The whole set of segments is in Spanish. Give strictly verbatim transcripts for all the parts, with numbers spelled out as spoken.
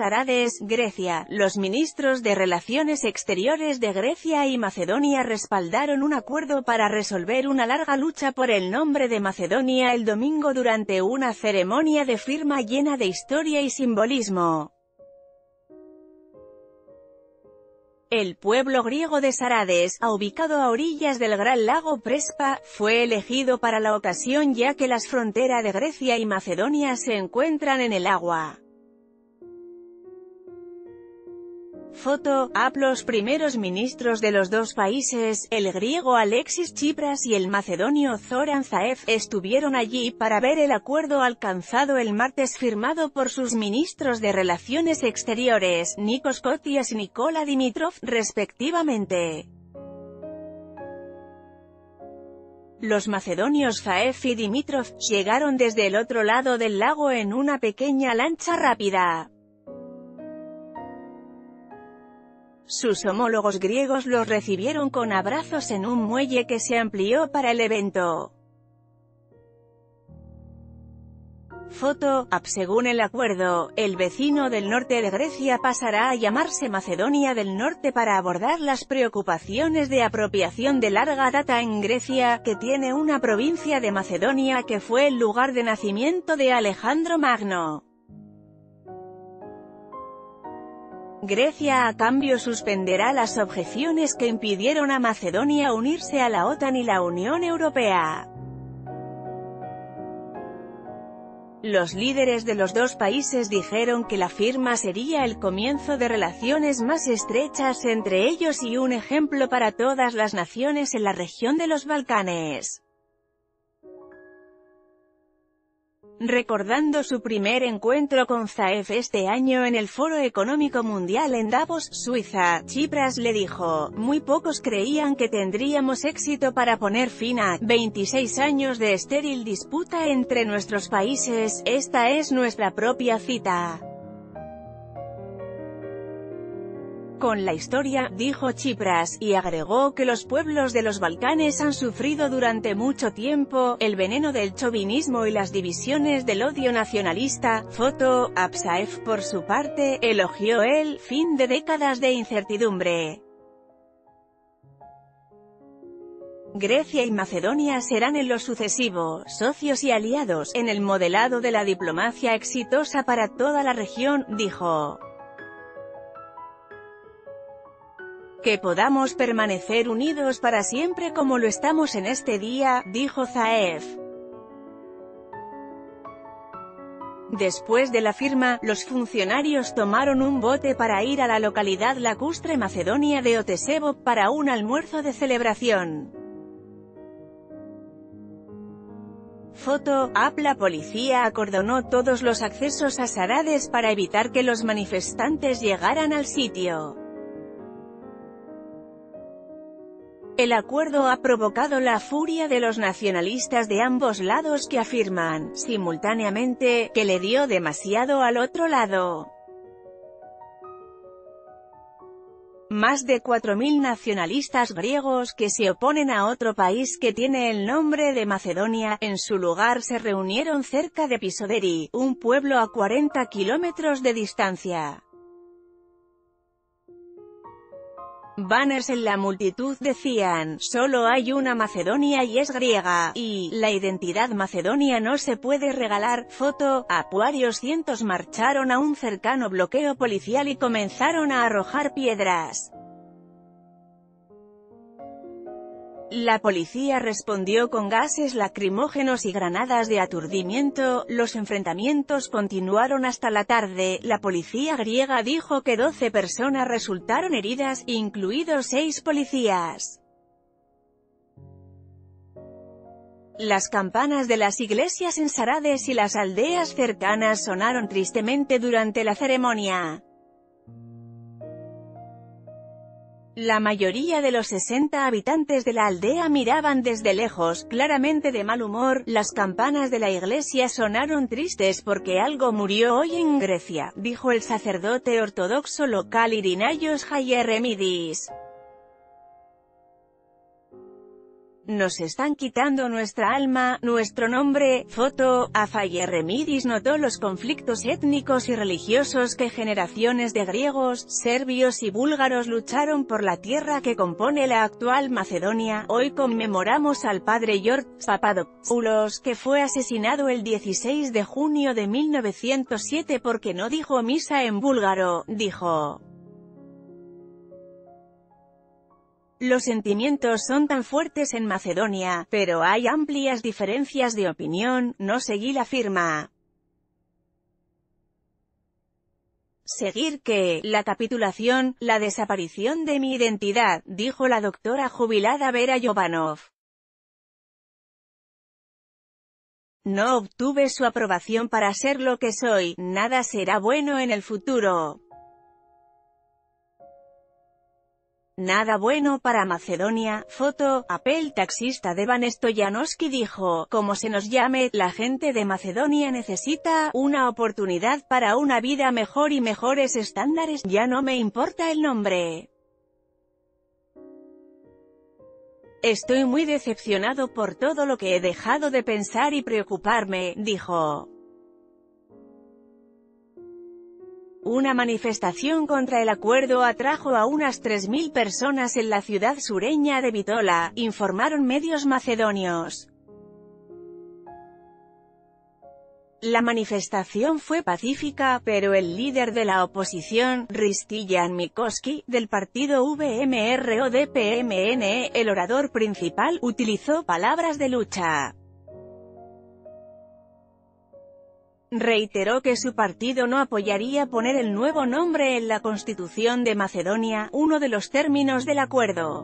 Sarades, Grecia. Los ministros de Relaciones Exteriores de Grecia y Macedonia respaldaron un acuerdo para resolver una larga lucha por el nombre de Macedonia el domingo durante una ceremonia de firma llena de historia y simbolismo. El pueblo griego de Sarades, ubicado a orillas del gran lago Prespa, fue elegido para la ocasión ya que las fronteras de Grecia y Macedonia se encuentran en el agua. Foto, ap Los primeros ministros de los dos países, el griego Alexis Tsipras y el macedonio Zoran Zaev, estuvieron allí para ver el acuerdo alcanzado el martes firmado por sus ministros de Relaciones Exteriores, Nikos Kotias y Nikola Dimitrov, respectivamente. Los macedonios Zaev y Dimitrov llegaron desde el otro lado del lago en una pequeña lancha rápida. Sus homólogos griegos los recibieron con abrazos en un muelle que se amplió para el evento. Foto, ap Según el acuerdo, el vecino del norte de Grecia pasará a llamarse Macedonia del Norte para abordar las preocupaciones de apropiación de larga data en Grecia, que tiene una provincia de Macedonia que fue el lugar de nacimiento de Alejandro Magno. Grecia a cambio suspenderá las objeciones que impidieron a Macedonia unirse a la OTAN y la Unión Europea. Los líderes de los dos países dijeron que la firma sería el comienzo de relaciones más estrechas entre ellos y un ejemplo para todas las naciones en la región de los Balcanes. Recordando su primer encuentro con Zaev este año en el Foro Económico Mundial en Davos, Suiza, Tsipras le dijo: «Muy pocos creían que tendríamos éxito para poner fin a veintiséis años de estéril disputa entre nuestros países, esta es nuestra propia cita». Con la historia, dijo Tsipras, y agregó que los pueblos de los Balcanes han sufrido durante mucho tiempo el veneno del chauvinismo y las divisiones del odio nacionalista. Foto, ap Zaev por su parte, elogió el fin de décadas de incertidumbre. Grecia y Macedonia serán en lo sucesivo socios y aliados en el modelado de la diplomacia exitosa para toda la región, dijo. Que podamos permanecer unidos para siempre como lo estamos en este día, dijo Zaev. Después de la firma, los funcionarios tomaron un bote para ir a la localidad lacustre macedonia de Otesebo, para un almuerzo de celebración. Foto, ap La policía acordonó todos los accesos a Sarades para evitar que los manifestantes llegaran al sitio. El acuerdo ha provocado la furia de los nacionalistas de ambos lados que afirman, simultáneamente, que le dio demasiado al otro lado. Más de cuatro mil nacionalistas griegos que se oponen a otro país que tiene el nombre de Macedonia, en su lugar se reunieron cerca de Pisoderi, un pueblo a cuarenta kilómetros de distancia. Banners en la multitud decían: «Solo hay una Macedonia y es griega», y «La identidad macedonia no se puede regalar». Foto, ap Varios cientos marcharon a un cercano bloqueo policial y comenzaron a arrojar piedras. La policía respondió con gases lacrimógenos y granadas de aturdimiento. Los enfrentamientos continuaron hasta la tarde. La policía griega dijo que doce personas resultaron heridas, incluidos seis policías. Las campanas de las iglesias en Sarades y las aldeas cercanas sonaron tristemente durante la ceremonia. La mayoría de los sesenta habitantes de la aldea miraban desde lejos, claramente de mal humor. Las campanas de la iglesia sonaron tristes porque algo murió hoy en Grecia, dijo el sacerdote ortodoxo local Irinaios Hayeremidis. Nos están quitando nuestra alma, nuestro nombre. Foto, Afayerremidis notó los conflictos étnicos y religiosos que generaciones de griegos, serbios y búlgaros lucharon por la tierra que compone la actual Macedonia. Hoy conmemoramos al padre George Papadopoulos, que fue asesinado el dieciséis de junio de mil novecientos siete porque no dijo misa en búlgaro, dijo. Los sentimientos son tan fuertes en Macedonia, pero hay amplias diferencias de opinión, no seguí la firma. Seguir que, la capitulación, la desaparición de mi identidad, dijo la doctora jubilada Vera Jovanov. No obtuve su aprobación para ser lo que soy, nada será bueno en el futuro. Nada bueno para Macedonia. Foto, Apel taxista Devan Stoyanovsky dijo, como se nos llame, la gente de Macedonia necesita una oportunidad para una vida mejor y mejores estándares, ya no me importa el nombre. Estoy muy decepcionado por todo lo que he dejado de pensar y preocuparme, dijo. Una manifestación contra el acuerdo atrajo a unas tres mil personas en la ciudad sureña de Bitola, informaron medios macedonios. La manifestación fue pacífica, pero el líder de la oposición, Hristijan Mikoski, del partido V M R O D P M N, el orador principal, utilizó palabras de lucha. Reiteró que su partido no apoyaría poner el nuevo nombre en la Constitución de Macedonia, uno de los términos del acuerdo.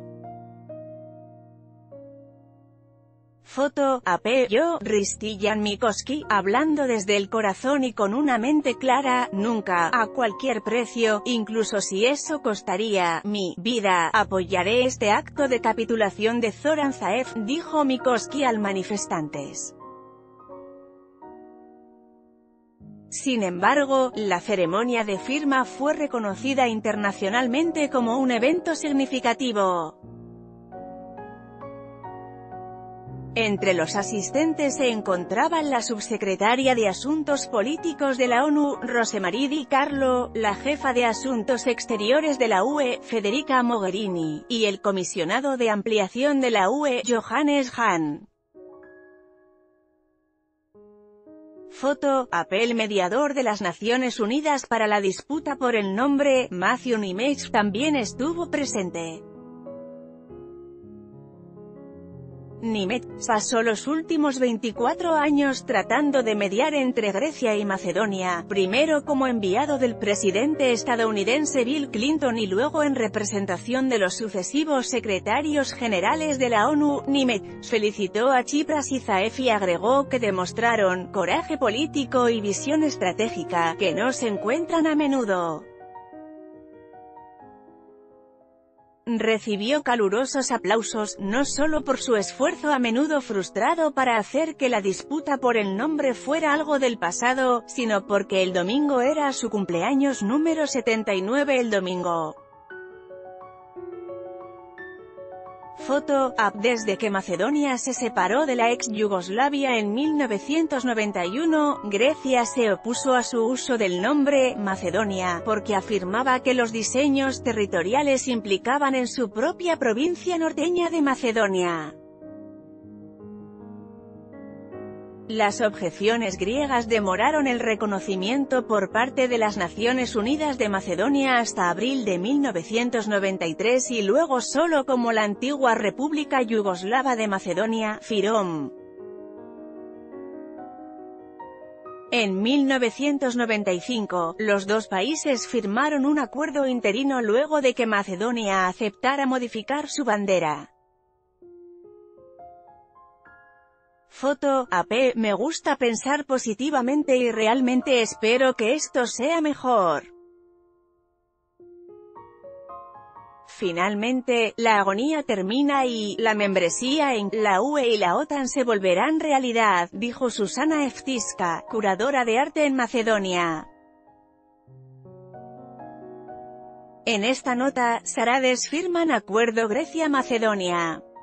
Foto, A P, yo, Hristijan Mikoski, hablando desde el corazón y con una mente clara, nunca, a cualquier precio, incluso si eso costaría mi vida, apoyaré este acto de capitulación de Zoran Zaev, dijo Mikoski al manifestantes. Sin embargo, la ceremonia de firma fue reconocida internacionalmente como un evento significativo. Entre los asistentes se encontraban la subsecretaria de Asuntos Políticos de la ONU, Rosemarie Di Carlo, la jefa de Asuntos Exteriores de la U E, Federica Mogherini, y el comisionado de ampliación de la U E, Johannes Hahn. Foto, Apel mediador de las Naciones Unidas para la disputa por el nombre, Matthew Nimitz, también estuvo presente. Nimitz pasó los últimos veinticuatro años tratando de mediar entre Grecia y Macedonia, primero como enviado del presidente estadounidense Bill Clinton y luego en representación de los sucesivos secretarios generales de la ONU. Nimitz felicitó a Tsipras y Zaev y agregó que demostraron coraje político y visión estratégica, que no se encuentran a menudo. Recibió calurosos aplausos, no solo por su esfuerzo a menudo frustrado para hacer que la disputa por el nombre fuera algo del pasado, sino porque el domingo era su cumpleaños número setenta y nueve el domingo. Foto, A P desde que Macedonia se separó de la ex Yugoslavia en mil novecientos noventa y uno, Grecia se opuso a su uso del nombre Macedonia, porque afirmaba que los diseños territoriales implicaban en su propia provincia norteña de Macedonia. Las objeciones griegas demoraron el reconocimiento por parte de las Naciones Unidas de Macedonia hasta abril de mil novecientos noventa y tres y luego solo como la antigua República Yugoslava de Macedonia, FYROM. En mil novecientos noventa y cinco, los dos países firmaron un acuerdo interino luego de que Macedonia aceptara modificar su bandera. Foto, A P, me gusta pensar positivamente y realmente espero que esto sea mejor. Finalmente, la agonía termina y la membresía en la U E y la OTAN se volverán realidad, dijo Susana Evtiska, curadora de arte en Macedonia. En esta nota, Sarades firman acuerdo Grecia-Macedonia.